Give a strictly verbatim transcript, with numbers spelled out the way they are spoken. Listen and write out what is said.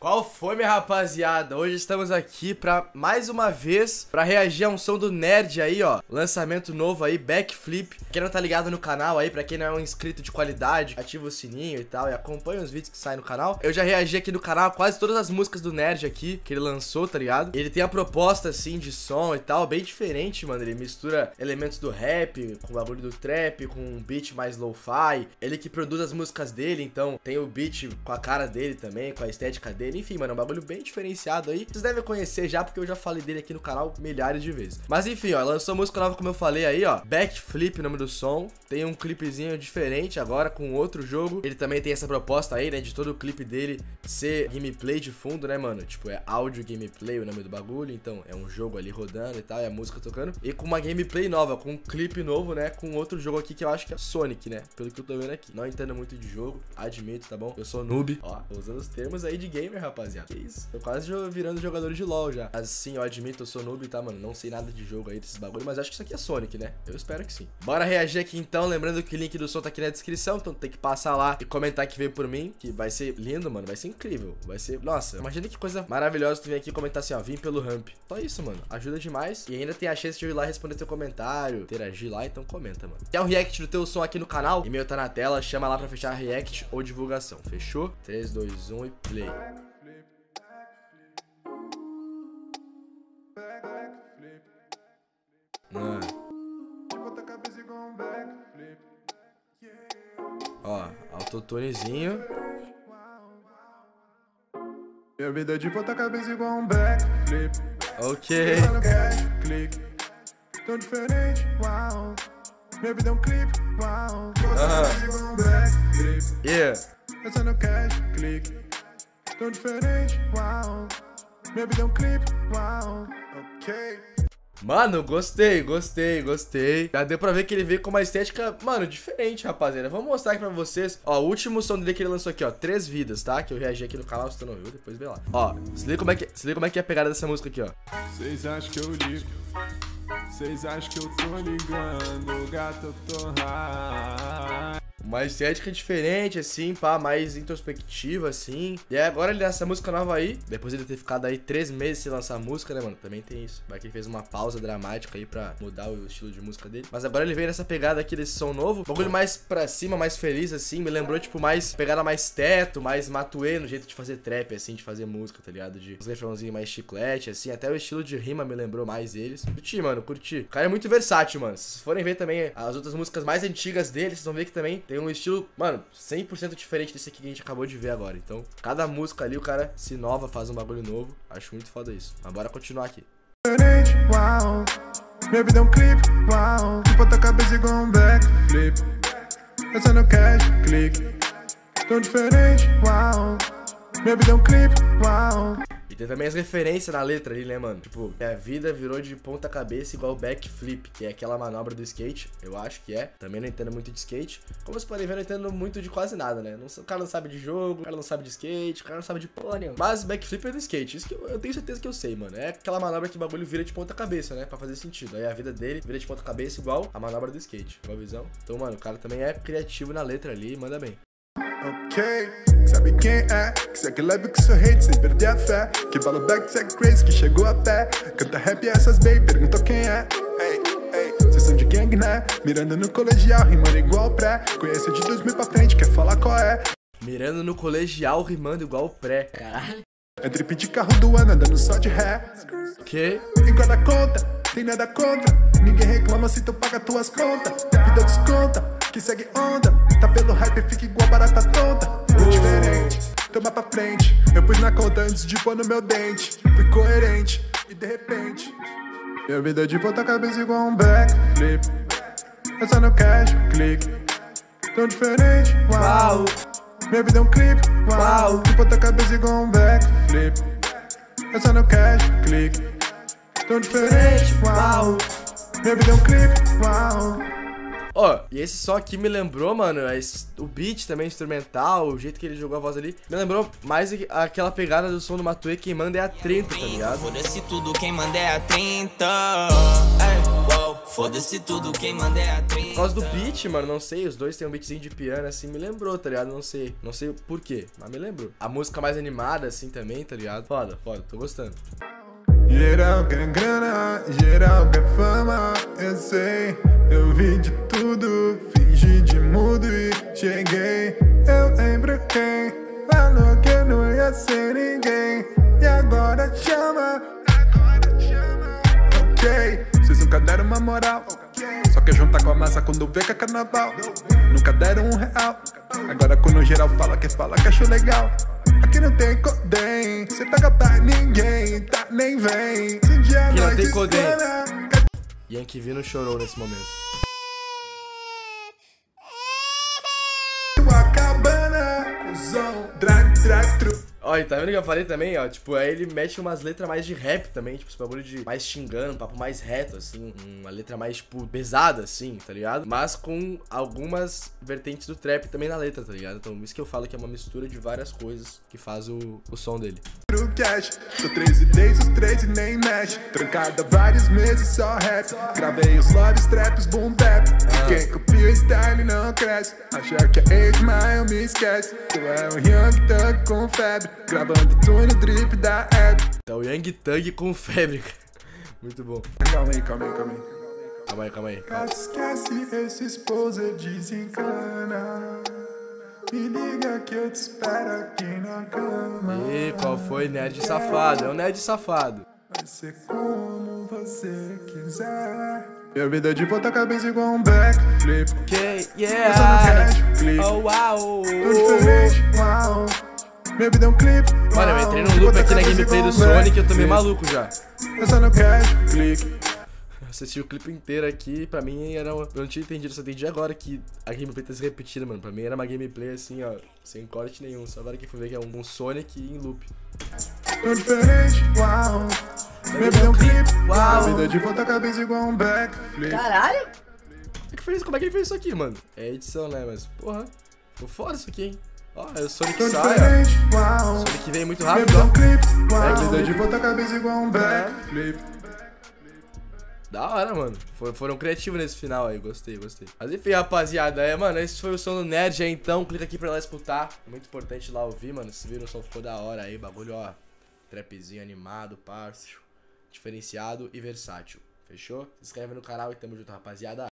Qual foi, minha rapaziada? Hoje estamos aqui pra, mais uma vez, pra reagir a um som do Nerd aí, ó. Lançamento novo aí, Backflip. Quem não tá ligado no canal aí, pra quem não é um inscrito de qualidade, ativa o sininho e tal, e acompanha os vídeos que saem no canal. Eu já reagi aqui no canal a quase todas as músicas do Nerd aqui, que ele lançou, tá ligado? Ele tem a proposta, assim, de som e tal, bem diferente, mano. Ele mistura elementos do rap, com o bagulho do trap, com um beat mais lo-fi. Ele que produz as músicas dele, então tem o beat com a cara dele também, com a estética dele. Enfim, mano, é um bagulho bem diferenciado aí. Vocês devem conhecer já, porque eu já falei dele aqui no canal milhares de vezes. Mas enfim, ó, lançou música nova, como eu falei aí, ó. Backflip, o nome do som. Tem um clipezinho diferente agora, com outro jogo. Ele também tem essa proposta aí, né, de todo o clipe dele ser gameplay de fundo, né, mano? Tipo, é áudio gameplay o nome do bagulho. Então, é um jogo ali rodando e tal, e a música tocando. E com uma gameplay nova, com um clipe novo, né, com outro jogo aqui que eu acho que é Sonic, né? Pelo que eu tô vendo aqui. Não entendo muito de jogo, admito, tá bom? Eu sou noob. Ó, tô usando os termos aí de gamer, rapaziada. Que isso? Tô quase virando jogador de LoL já. Mas sim, eu admito, eu sou noob, tá, mano? Não sei nada de jogo aí, desses bagulho, mas acho que isso aqui é Sonic, né? Eu espero que sim. Bora reagir aqui então, lembrando que o link do som tá aqui na descrição, então tem que passar lá e comentar que veio por mim, que vai ser lindo, mano. Vai ser incrível. Vai ser... Nossa, imagina que coisa maravilhosa tu vir aqui e comentar assim, ó, vim pelo Ramp. Só isso, mano. Ajuda demais. E ainda tem a chance de eu ir lá responder teu comentário, interagir lá, então comenta, mano. Quer um react do teu som aqui no canal? E-mail tá na tela, chama lá pra fechar a react ou divulgação. Fechou? três, dois, um e play. Ah. Ó, autotunezinho. Minha vida é de ponta cabeça igual um backflip. Ok. Tão diferente, uau. Minha vida é um clipe, uau. Uh-huh. Yeah. Essa no cash, clique. Tão diferente, uau. Minha vida é um clipe, uau. Ok. Mano, gostei, gostei, gostei. Já deu pra ver que ele veio com uma estética, mano, diferente, rapaziada. Vamos mostrar aqui pra vocês. Ó, o último som dele que ele lançou aqui, ó, Três Vidas, tá? Que eu reagi aqui no canal, se tu não viu, depois vê lá. Ó, se liga como é que, se liga como é, que é a pegada dessa música aqui, ó. Cês acham que eu ligo? Cês acham que eu tô ligando? Gato, eu tô high. Uma estética diferente, assim, pá, mais introspectiva, assim. E aí agora ele nessa música nova aí, depois de ele ter ficado aí três meses sem lançar música, né, mano? Também tem isso. Vai que ele fez uma pausa dramática aí pra mudar o estilo de música dele. Mas agora ele veio nessa pegada aqui desse som novo. Um bagulho mais pra cima, mais feliz, assim. Me lembrou, tipo, mais pegada mais teto, mais matuê no jeito de fazer trap, assim, de fazer música, tá ligado? De uns refrãozinhos mais chiclete, assim. Até o estilo de rima me lembrou mais eles. Curti, mano, curti. O cara é muito versátil, mano. Se vocês forem ver também as outras músicas mais antigas dele, vocês vão ver que também tem um estilo, mano, cem por cento diferente desse aqui que a gente acabou de ver agora. Então, cada música ali, o cara se inova, faz um bagulho novo. Acho muito foda isso. Mas bora continuar aqui. Uau. Minha vida é um clipe, uau. De ponta cabeça igual um backflip. Essa no cash, clique. Tão diferente, uau. Minha vida é um clipe, uau. E tem também as referências na letra ali, né, mano? Tipo, a vida virou de ponta cabeça igual o backflip, que é aquela manobra do skate, eu acho que é. Também não entendo muito de skate. Como vocês podem ver, eu não entendo muito de quase nada, né? Não, o cara não sabe de jogo, o cara não sabe de skate, o cara não sabe de porra nenhuma. Mas backflip é do skate, isso que eu, eu tenho certeza que eu sei, mano. É aquela manobra que o bagulho vira de ponta cabeça, né? Pra fazer sentido. Aí a vida dele vira de ponta cabeça igual a manobra do skate. Igual a visão. Então, mano, o cara também é criativo na letra ali e manda bem. Ok, sabe quem é? Que segue leve com seu hate sem perder a fé. Que fala back, segue crazy, que chegou a pé. Canta rap e essas baby, perguntou quem é. Ei, ei, cês são de gang, né? Mirando no colegial, rimando igual pré. Conhece de dois mil pra frente, quer falar qual é? Mirando no colegial, rimando igual pré. Caralho. É trip de carro do ano, andando só de ré. Que? Igual da conta, tem nada contra. Ninguém reclama se tu paga tuas contas. Vida desconta, que segue onda. Tá pelo hype, fica igual barata tonta. É diferente, toma pra frente. Eu pus na conta antes de pôr no meu dente. Fui coerente, e de repente minha vida é de ponta cabeça igual um backflip. Essa no cash, clique. Tão diferente, uau. Uau. Minha vida é um clipe, uau. Uau. De ponta cabeça igual um backflip. Essa no cash, clique. Tão diferente, uau. Minha vida é um clipe, uau. Ó, oh, e esse som aqui me lembrou, mano, o beat também instrumental, o jeito que ele jogou a voz ali, me lembrou mais aquela pegada do som do Matuê, quem manda é a trinta, tá ligado? Foda-se tudo, quem manda é a trinta. Ei, wow. Foda-se tudo, quem manda é a trinta. Por causa do beat, mano, não sei, os dois tem um beatzinho de piano, assim, me lembrou, tá ligado? Não sei, não sei por quê, mas me lembrou. A música mais animada, assim, também, tá ligado? Foda, foda, tô gostando. Geral quer grana, geral quer fama, eu sei. Eu vi de tudo, fingi de mudo e cheguei. Eu lembro quem falou que eu não ia ser ninguém. E agora chama, agora chama. Ok, vocês nunca deram uma moral. Só quer juntar com a massa quando vê que é carnaval. Nunca deram um real. Agora quando geral fala que fala que achou legal. Aqui não tem codem, cê pega pra ninguém, tá nem vem. Se um dia Aqui não nós tem codem. escana, Yankee V não chorou nesse momento. tua cabana, cuzão, drag, drag, tru. Ó, e tá vendo que eu falei também, ó? Tipo, aí ele mete umas letras mais de rap também, tipo, esse bagulho de mais xingando, um papo mais reto, assim, uma letra mais, tipo, pesada, assim, tá ligado? Mas com algumas vertentes do trap também na letra, tá ligado? Então, isso que eu falo que é uma mistura de várias coisas que faz o, o som dele. Pro cash, tô treze days, os treze nem mexe. Trancada vários meses, só rap. Gravei os lobbies, traps, boom bap. Quem copia o style não cresce. Achar que é age, mas eu me esquece. Tu é um young thug com febre. Gravando tu no drip da app. Então, Young Thug com febre. Muito bom. Calma aí, calma aí, calma aí. Calma aí, calma aí. Calma. Gato, esquece esse esposa, desencana. Me liga que eu te espero aqui na cama. E qual foi? Nerd safado. É um nerd safado. Vai ser como você quiser. Minha vida de ponta cabeça igual um backflip. Ok, Pensando yeah. cash, clique. Oh, uau. Tô diferente, uau. Minha vida é um clipe. Mano, eu entrei no loop aqui na gameplay do Sonic e eu tô meio maluco já. Pensando cash, clique. Assisti o clipe inteiro aqui, pra mim era uma... Eu não tinha entendido, só entendi agora que a gameplay tá se repetindo, mano. Pra mim era uma gameplay assim, ó, sem corte nenhum. Só agora que fui ver que é um Sonic em loop. Tô diferente, uau. Minha vida é um clipe. Minha vida de ponta cabeça igual um backflip. Caralho! Como é que fez, como é que ele fez isso aqui, mano? É edição, né? Mas, porra, ficou foda isso aqui, hein? Ó, é o Sonic Tô sai, ó. diferente, uau. Sonic veio muito Minha rápido, vida é um ó. clipe. Uau. Backflip. Vida de ponta cabeça igual um backflip. Da hora, mano. For, foram criativos nesse final aí, gostei, gostei. Mas enfim, rapaziada, é, mano, esse foi o som do Nerd aí, então. Clica aqui pra lá escutar. É muito importante lá ouvir, mano. Se viram, o som ficou da hora aí, bagulho, ó. Trapzinho animado, parço, diferenciado e versátil. Fechou? Se inscreve no canal e tamo junto, rapaziada.